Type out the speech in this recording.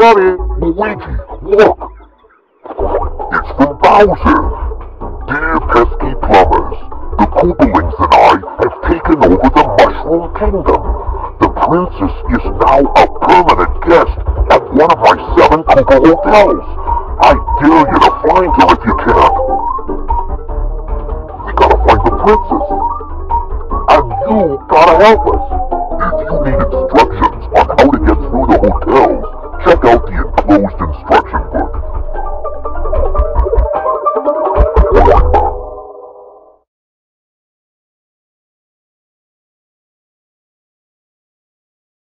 Luigi, look! It's from Bowser! Dear pesky plumbers, the Koopalings and I have taken over the Mushroom Kingdom. The princess is now a permanent guest at one of my 7 Koopa hotels. I dare you to find her if you can. We gotta find the princess. And you gotta help us.